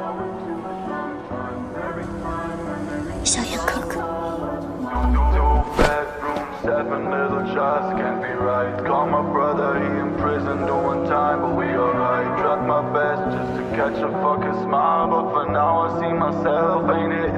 小燕哥哥。 7 little shots can't be right. Call my brother, he in prison doing time, but we alright. Tried my best just to catch a fucking smile, but for now I see myself, ain't it